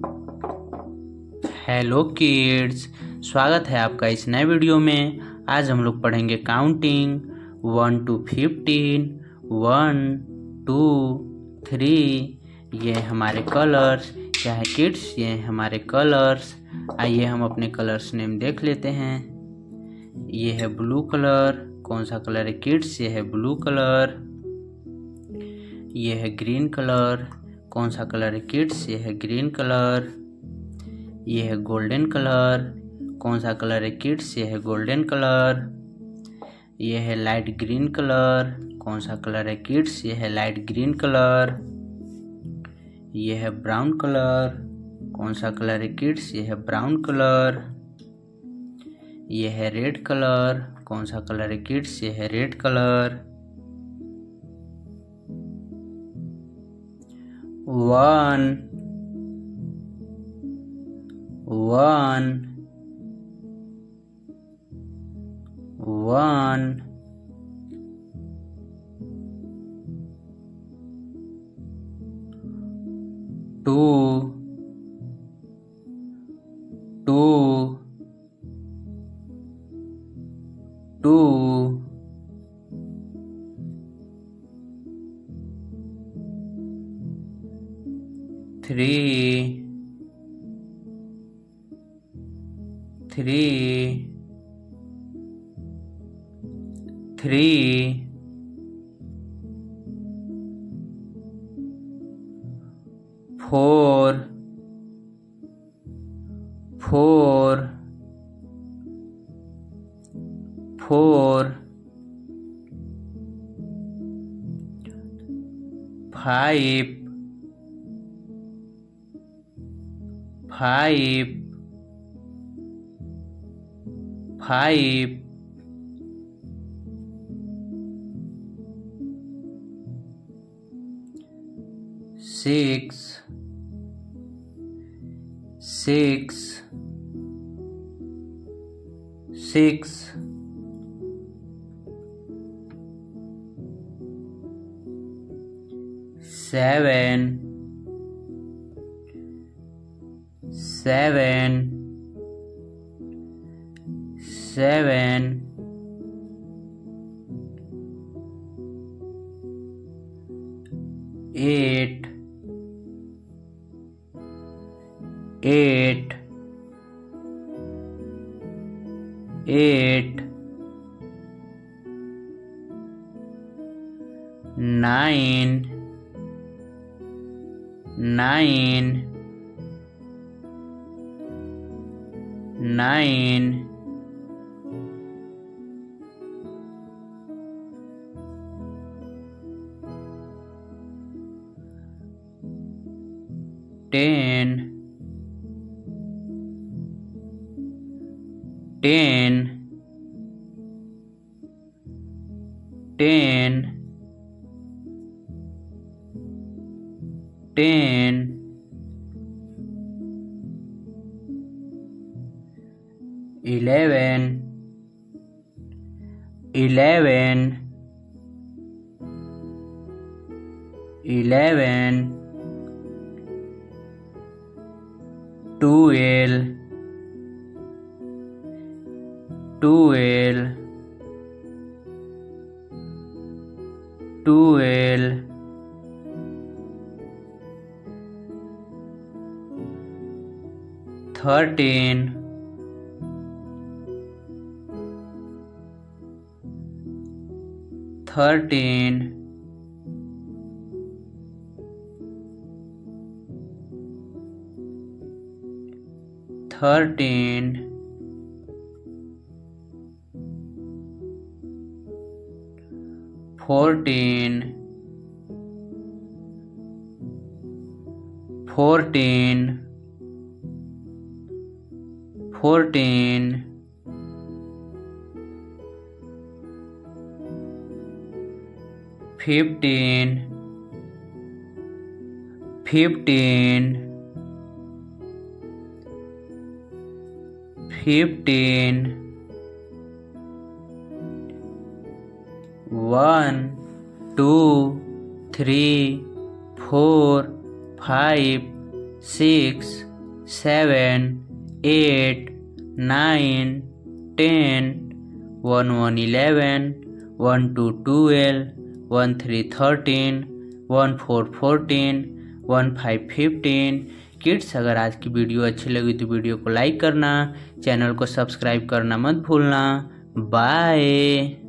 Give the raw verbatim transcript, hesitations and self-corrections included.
Hello kids, स्वागत है आपका इस नए वीडियो में। आज हम लोग पढ़ेंगे counting one two fifteen. One two three, ये हमारे कलर्स। क्या है किड्स? ये हैं हमारे कलर्स। आइए हम अपने कलर्स नेम देख लेते हैं। ये है ब्लू कलर। कौन सा कलर है किड्स? ये है ब्लू कलर। ये है ग्रीन कलर। कौन सा कलर है किड्स? ये है ग्रीन कलर। ये है गोल्डन कलर। कौन सा कलर है किड्स? ये है गोल्डन कलर। ये है लाइट ग्रीन कलर। कौन सा कलर है किड्स? ये है लाइट ग्रीन कलर। ये है ब्राउन कलर। कौन सा कलर है किड्स? ये है ब्राउन कलर। ये है रेड कलर। कौन सा कलर है किड्स? ये है red colour. One one one two two two three three three four four four five five five six six six seven seven seven eight eight eight nine nine nine ten ten ten ten eleven eleven eleven twelve twelve twelve thirteen thirteen thirteen fourteen fourteen fourteen fifteen fifteen fifteen one two three four five six seven, eight, nine, ten, one one eleven, one two twelve, one three thirteen, one four fourteen, one five fifteen. Kids, अगर आज की video अच्छी लगी तो video को like करना, channel को subscribe करना मत भूलना। बाय।